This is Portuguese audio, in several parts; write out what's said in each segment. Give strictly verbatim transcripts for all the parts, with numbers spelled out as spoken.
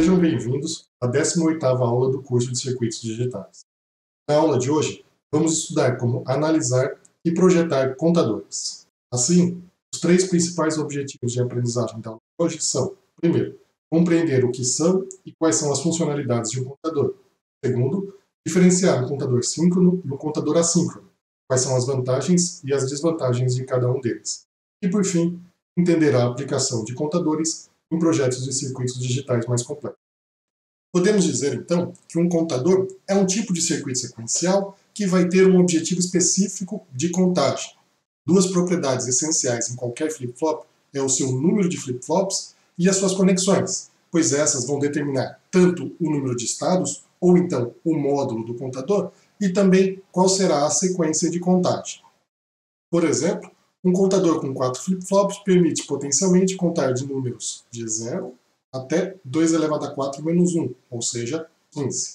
Sejam bem-vindos à décima oitava aula do curso de Circuitos Digitais. Na aula de hoje, vamos estudar como analisar e projetar contadores. Assim, os três principais objetivos de aprendizagem da aula de hoje são: primeiro, compreender o que são e quais são as funcionalidades de um contador. Segundo, diferenciar um contador síncrono e um contador assíncrono, quais são as vantagens e as desvantagens de cada um deles. E, por fim, entender a aplicação de contadores em projetos de circuitos digitais mais complexos. Podemos dizer, então, que um contador é um tipo de circuito sequencial que vai ter um objetivo específico de contagem. Duas propriedades essenciais em qualquer flip-flop é o seu número de flip-flops e as suas conexões, pois essas vão determinar tanto o número de estados, ou então o módulo do contador, e também qual será a sequência de contagem. Por exemplo, um contador com quatro flip-flops permite potencialmente contar de números de zero até dois elevado a quatro menos um, ou seja, quinze.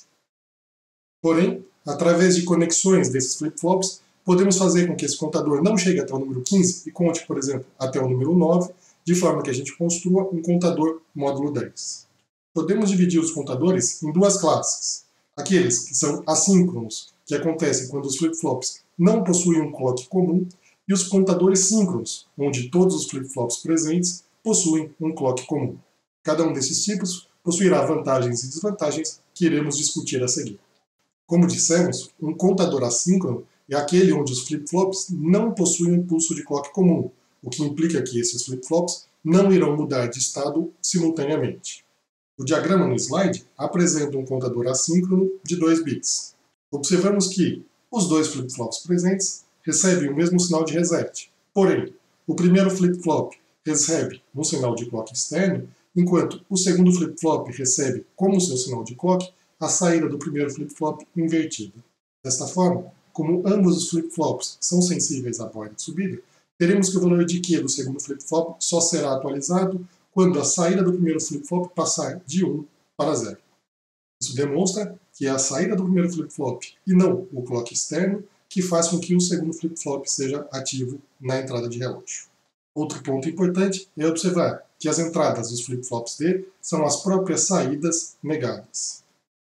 Porém, através de conexões desses flip-flops, podemos fazer com que esse contador não chegue até o número quinze e conte, por exemplo, até o número nove, de forma que a gente construa um contador módulo dez. Podemos dividir os contadores em duas classes. Aqueles que são assíncronos, que acontecem quando os flip-flops não possuem um clock comum, e os contadores síncronos, onde todos os flip-flops presentes possuem um clock comum. Cada um desses tipos possuirá vantagens e desvantagens que iremos discutir a seguir. Como dissemos, um contador assíncrono é aquele onde os flip-flops não possuem um pulso de clock comum, o que implica que esses flip-flops não irão mudar de estado simultaneamente. O diagrama no slide apresenta um contador assíncrono de dois bits. Observamos que os dois flip-flops presentes recebem o mesmo sinal de reset. Porém, o primeiro flip-flop recebe um sinal de clock externo, enquanto o segundo flip-flop recebe como seu sinal de clock a saída do primeiro flip-flop invertida. Desta forma, como ambos os flip-flops são sensíveis à borda de subida, teremos que o valor de Q do segundo flip-flop só será atualizado quando a saída do primeiro flip-flop passar de um para zero. Isso demonstra que é a saída do primeiro flip-flop e não o clock externo que faz com que o segundo flip-flop seja ativo na entrada de relógio. Outro ponto importante é observar que as entradas dos flip-flops D são as próprias saídas negadas.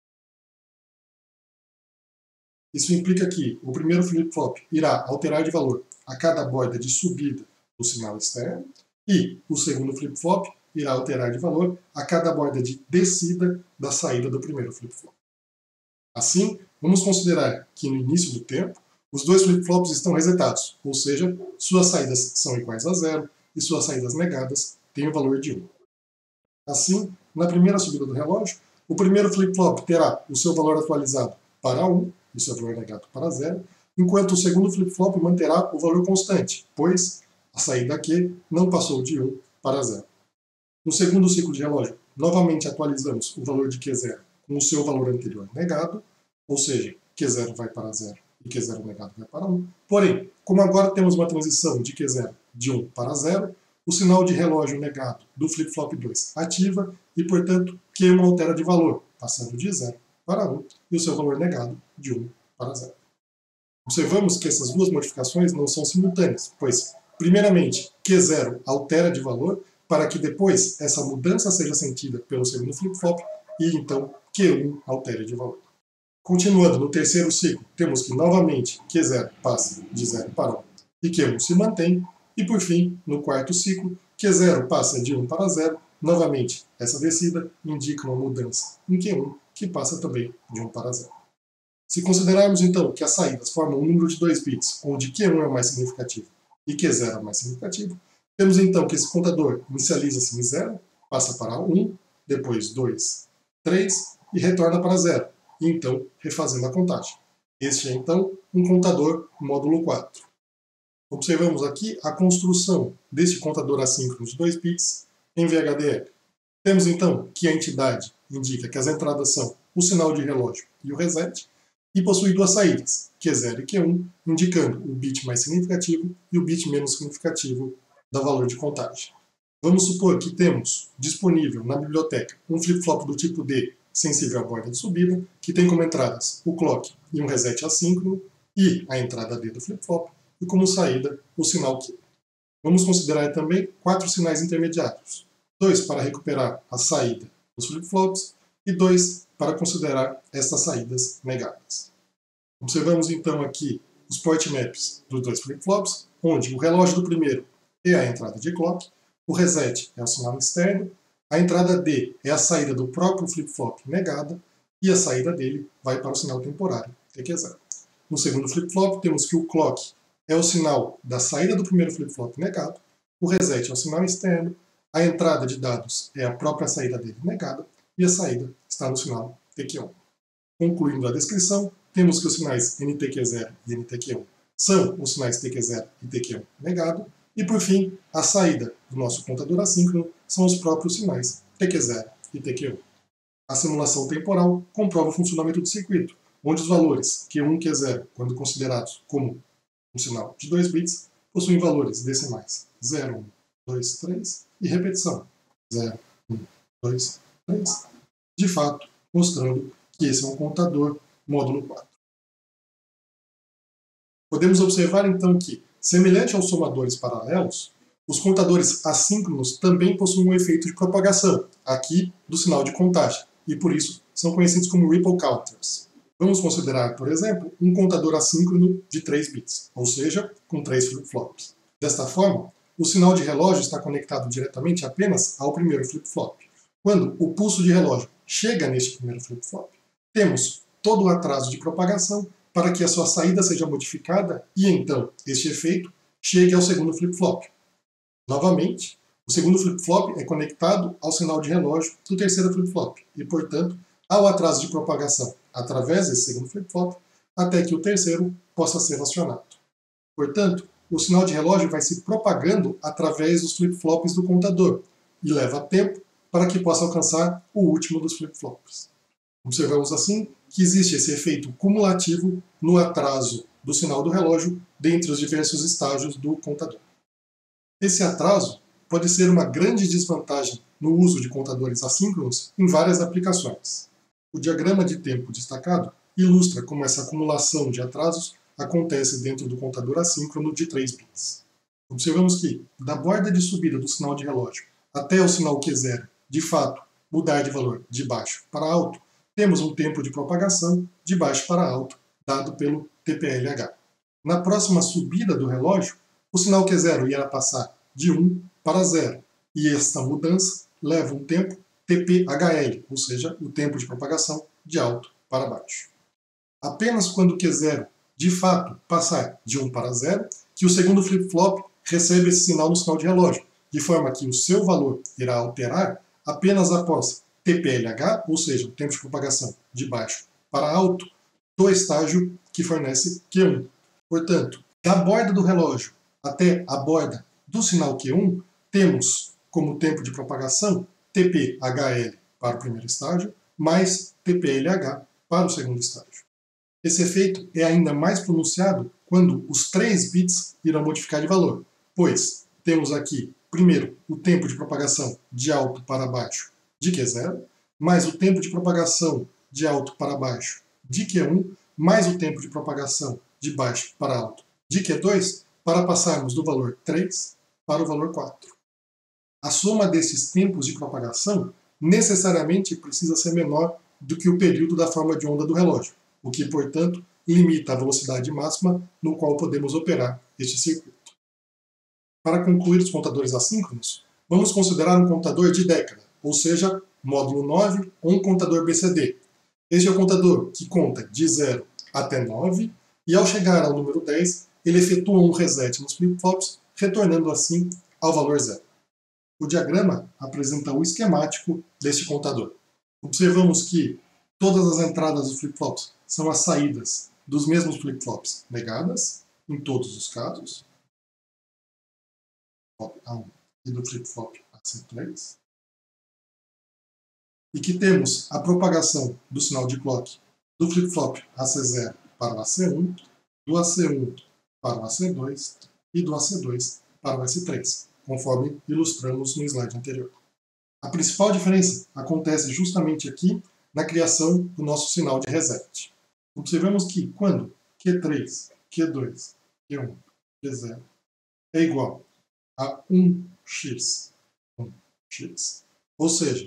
Isso implica que o primeiro flip-flop irá alterar de valor a cada borda de subida do sinal externo e o segundo flip-flop irá alterar de valor a cada borda de descida da saída do primeiro flip-flop. Assim, vamos considerar que no início do tempo, os dois flip-flops estão resetados, ou seja, suas saídas são iguais a zero e suas saídas negadas têm o valor de um. Assim, na primeira subida do relógio, o primeiro flip-flop terá o seu valor atualizado para um e seu valor negado para zero, enquanto o segundo flip-flop manterá o valor constante, pois a saída Q não passou de um para zero. No segundo ciclo de relógio, novamente atualizamos o valor de Q zero com o seu valor anterior negado, ou seja, Q zero vai para zero e Q zero negado vai para um. Porém, como agora temos uma transição de Q zero de um para zero, o sinal de relógio negado do flip-flop dois ativa e, portanto, Q um altera de valor, passando de zero para um e o seu valor negado de um para zero. Observamos que essas duas modificações não são simultâneas, pois, primeiramente, Q zero altera de valor para que depois essa mudança seja sentida pelo segundo flip-flop e então Q um altere de valor. Continuando no terceiro ciclo, temos que novamente Q zero passa de zero para um e Q um se mantém, e por fim, no quarto ciclo, Q zero passa de um para zero, novamente essa descida indica uma mudança em Q um, que passa também de um para zero. Se considerarmos então que as saídas formam um número de dois bits, onde Q um é o mais significativo e Q zero é o mais significativo, temos então que esse contador inicializa-se em zero, passa para um, depois dois, três e retorna para zero. E então refazendo a contagem. Este é então um contador módulo quatro. Observamos aqui a construção deste contador assíncrono de dois bits em V H D L. Temos então que a entidade indica que as entradas são o sinal de relógio e o reset, e possui duas saídas, Q zero e Q um, indicando o bit mais significativo e o bit menos significativo do valor de contagem. Vamos supor que temos disponível na biblioteca um flip-flop do tipo D sensível à borda de subida, que tem como entradas o clock e um reset assíncrono, e a entrada D do flip-flop, e como saída o sinal Q. Vamos considerar também quatro sinais intermediários. Dois para recuperar a saída dos flip-flops, e dois para considerar estas saídas negadas. Observamos então aqui os port maps dos dois flip-flops, onde o relógio do primeiro é a entrada de clock, o reset é o sinal externo, a entrada D é a saída do próprio flip-flop negada, e a saída dele vai para o sinal temporário, T Q zero. No segundo flip-flop, temos que o clock é o sinal da saída do primeiro flip-flop negado, o reset é o sinal externo, a entrada de dados é a própria saída dele negada, e a saída está no sinal T Q um. Concluindo a descrição, temos que os sinais N T Q zero e N T Q um são os sinais T Q zero e T Q um negado, e por fim, a saída do nosso contador assíncrono são os próprios sinais T Q zero e T Q um. A simulação temporal comprova o funcionamento do circuito, onde os valores Q um e Q zero, quando considerados como um sinal de dois bits, possuem valores decimais zero, um, dois, três e repetição zero, um, dois, três, de fato mostrando que esse é um contador módulo quatro. Podemos observar então que, semelhante aos somadores paralelos, os contadores assíncronos também possuem um efeito de propagação, aqui do sinal de contagem, e por isso são conhecidos como ripple counters. Vamos considerar, por exemplo, um contador assíncrono de três bits, ou seja, com três flip-flops. Desta forma, o sinal de relógio está conectado diretamente apenas ao primeiro flip-flop. Quando o pulso de relógio chega neste primeiro flip-flop, temos todo o atraso de propagação para que a sua saída seja modificada e então este efeito chegue ao segundo flip-flop. Novamente, o segundo flip-flop é conectado ao sinal de relógio do terceiro flip-flop e, portanto, há o atraso de propagação através desse segundo flip-flop até que o terceiro possa ser acionado. Portanto, o sinal de relógio vai se propagando através dos flip-flops do contador e leva tempo para que possa alcançar o último dos flip-flops. Observamos assim que existe esse efeito cumulativo no atraso do sinal do relógio dentre os diversos estágios do contador. Esse atraso pode ser uma grande desvantagem no uso de contadores assíncronos em várias aplicações. O diagrama de tempo destacado ilustra como essa acumulação de atrasos acontece dentro do contador assíncrono de três bits. Observamos que, da borda de subida do sinal de relógio até o sinal Q zero, de fato, mudar de valor de baixo para alto, temos um tempo de propagação de baixo para alto, dado pelo T P L H. Na próxima subida do relógio, o sinal Q zero irá passar de um para zero, e esta mudança leva um tempo T P H L, ou seja, o tempo de propagação de alto para baixo. Apenas quando o Q zero, de fato, passar de um para zero, que o segundo flip-flop recebe esse sinal no sinal de relógio, de forma que o seu valor irá alterar apenas após T P L H, ou seja, o tempo de propagação de baixo para alto, do estágio que fornece Q um. Portanto, da borda do relógio até a borda do sinal Q um, temos como tempo de propagação T P H L para o primeiro estágio, mais T P L H para o segundo estágio. Esse efeito é ainda mais pronunciado quando os três bits irão modificar de valor, pois temos aqui, primeiro, o tempo de propagação de alto para baixo de Q zero, mais o tempo de propagação de alto para baixo de Q um, mais o tempo de propagação de baixo para alto de Q dois, para passarmos do valor três para o valor quatro. A soma desses tempos de propagação necessariamente precisa ser menor do que o período da forma de onda do relógio, o que, portanto, limita a velocidade máxima no qual podemos operar este circuito. Para concluir os contadores assíncronos, vamos considerar um contador de década, ou seja, módulo nove ou um contador B C D. Este é o contador que conta de zero até nove e, ao chegar ao número dez, ele efetua um reset nos flip-flops, retornando assim ao valor zero. O diagrama apresenta o esquemático deste contador. Observamos que todas as entradas dos flip-flops são as saídas dos mesmos flip-flops negadas, em todos os casos, A um e do flip-flop A C três, e que temos a propagação do sinal de clock do flip-flop A C zero para o A C um, do A C um para o A C dois e do A C dois para o A C três, conforme ilustramos no slide anterior. A principal diferença acontece justamente aqui na criação do nosso sinal de reset. Observamos que quando Q três, Q dois, Q um, Q zero é igual a um x, um x, ou seja,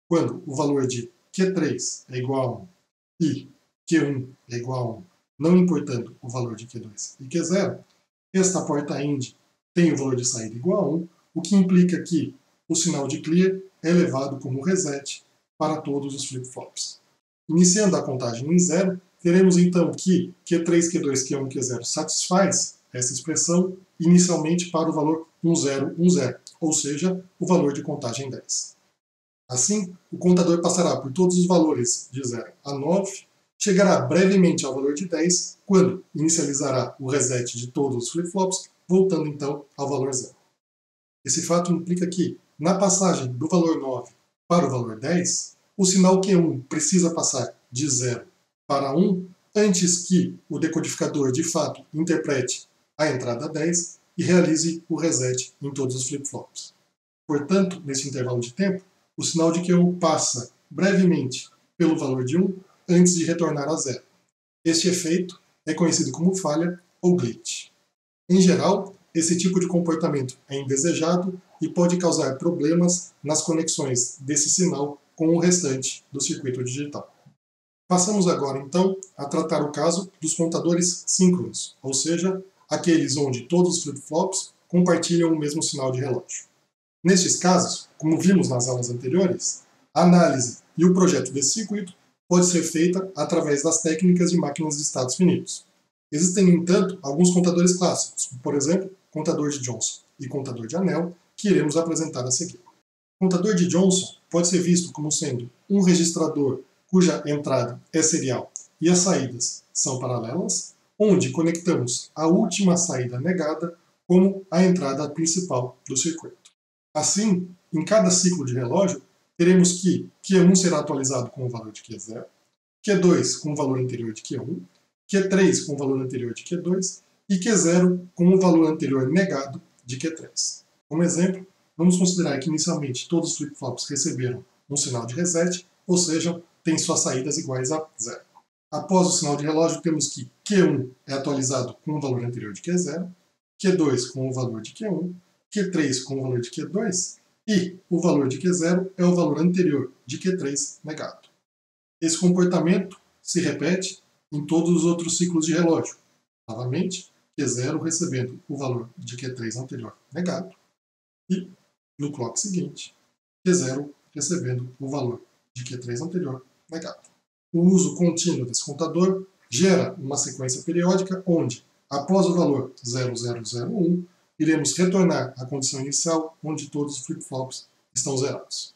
quando o valor de Q três é igual a um e Q um é igual a um, não importando o valor de Q dois e Q zero, esta porta AND tem o valor de saída igual a um, o que implica que o sinal de clear é levado como reset para todos os flip-flops. Iniciando a contagem em zero, teremos então que Q três, Q dois, Q um, Q zero satisfaz essa expressão inicialmente para o valor um zero um zero, ou seja, o valor de contagem dez. Assim, o contador passará por todos os valores de zero a nove, chegará brevemente ao valor de dez, quando inicializará o reset de todos os flip-flops, voltando então ao valor zero. Esse fato implica que, na passagem do valor nove para o valor dez, o sinal Q um precisa passar de zero para um antes que o decodificador de fato interprete a entrada dez e realize o reset em todos os flip-flops. Portanto, nesse intervalo de tempo, o sinal de Q um passa brevemente pelo valor de um antes de retornar a zero. Este efeito é conhecido como falha ou glitch. Em geral, esse tipo de comportamento é indesejado e pode causar problemas nas conexões desse sinal com o restante do circuito digital. Passamos agora, então, a tratar o caso dos contadores síncronos, ou seja, aqueles onde todos os flip-flops compartilham o mesmo sinal de relógio. Nestes casos, como vimos nas aulas anteriores, a análise e o projeto desse circuito pode ser feita através das técnicas de máquinas de estados finitos. Existem, no entanto, alguns contadores clássicos, como, por exemplo, contador de Johnson e contador de Anel, que iremos apresentar a seguir. O contador de Johnson pode ser visto como sendo um registrador cuja entrada é serial e as saídas são paralelas, onde conectamos a última saída negada como a entrada principal do circuito. Assim, em cada ciclo de relógio, teremos que Q um será atualizado com o valor de Q zero, Q dois com o valor anterior de Q um, Q três com o valor anterior de Q dois e Q zero com o valor anterior negado de Q três. Como exemplo, vamos considerar que inicialmente todos os flip-flops receberam um sinal de reset, ou seja, têm suas saídas iguais a zero. Após o sinal de relógio, temos que Q um é atualizado com o valor anterior de Q zero, Q dois com o valor de Q um, Q três com o valor de Q dois e o valor de Q zero é o valor anterior de Q três negado. Esse comportamento se repete em todos os outros ciclos de relógio. Novamente, Q zero recebendo o valor de Q três anterior negado e, no clock seguinte, Q zero recebendo o valor de Q três anterior negado. O uso contínuo desse contador gera uma sequência periódica onde, após o valor zero zero zero um, iremos retornar à condição inicial onde todos os flip-flops estão zerados.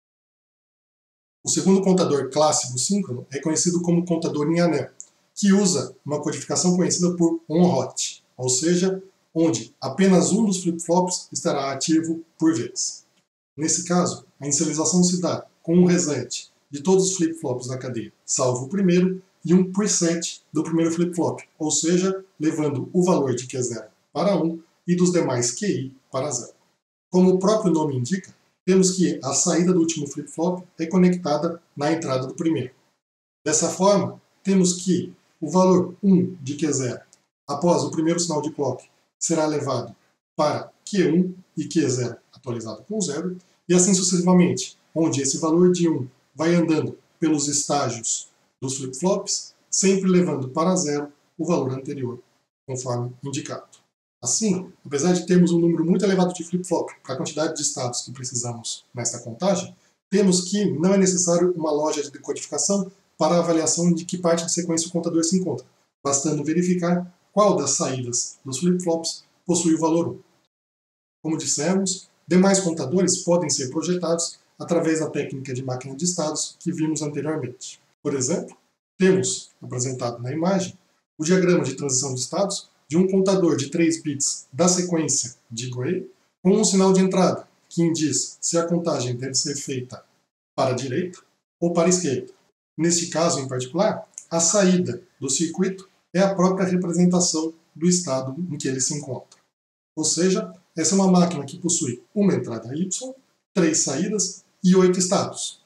O segundo contador clássico síncrono é conhecido como contador em anel, que usa uma codificação conhecida por on-hot, ou seja, onde apenas um dos flip-flops estará ativo por vez. Nesse caso, a inicialização se dá com um reset de todos os flip-flops da cadeia, salvo o primeiro, e um preset do primeiro flip-flop, ou seja, levando o valor de Q zero para um e dos demais Q I para zero. Como o próprio nome indica, temos que a saída do último flip-flop é conectada na entrada do primeiro. Dessa forma, temos que o valor um de Q zero, após o primeiro sinal de clock, será levado para Q um e Q zero atualizado com zero, e assim sucessivamente, onde esse valor de um vai andando pelos estágios dos flip-flops, sempre levando para zero o valor anterior, conforme indicado. Assim, apesar de termos um número muito elevado de flip-flop para a quantidade de estados que precisamos nesta contagem, temos que não é necessário uma loja de decodificação para a avaliação de que parte de sequência o contador se encontra, bastando verificar qual das saídas dos flip-flops possui o valor um. Como dissemos, demais contadores podem ser projetados através da técnica de máquina de estados que vimos anteriormente. Por exemplo, temos, apresentado na imagem, o diagrama de transição de estados de um contador de três bits da sequência de Gray, com um sinal de entrada que indica se a contagem deve ser feita para a direita ou para a esquerda. Neste caso em particular, a saída do circuito é a própria representação do estado em que ele se encontra. Ou seja, essa é uma máquina que possui uma entrada Y, três saídas e oito estados.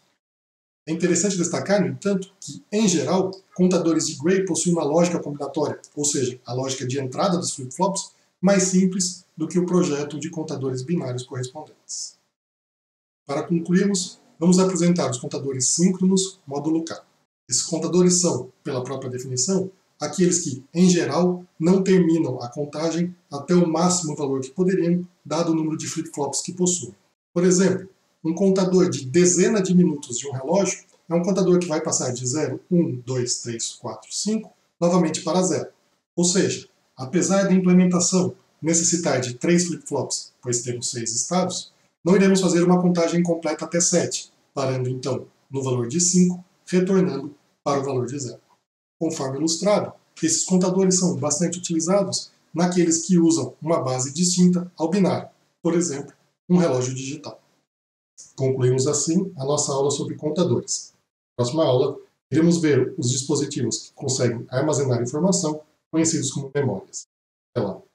É interessante destacar, no entanto, que, em geral, contadores de Gray possuem uma lógica combinatória, ou seja, a lógica de entrada dos flip-flops, mais simples do que o projeto de contadores binários correspondentes. Para concluirmos, vamos apresentar os contadores síncronos módulo K. Esses contadores são, pela própria definição, aqueles que, em geral, não terminam a contagem até o máximo valor que poderiam, dado o número de flip-flops que possuem. Por exemplo, um contador de dezena de minutos de um relógio é um contador que vai passar de zero, um, dois, três, quatro, cinco, novamente para zero. Ou seja, apesar da implementação necessitar de três flip-flops, pois temos seis estados, não iremos fazer uma contagem completa até sete, parando então no valor de cinco, retornando para o valor de zero. Conforme ilustrado, esses contadores são bastante utilizados naqueles que usam uma base distinta ao binário, por exemplo, um relógio digital. Concluímos assim a nossa aula sobre contadores. Na próxima aula, iremos ver os dispositivos que conseguem armazenar informação, conhecidos como memórias. Até lá!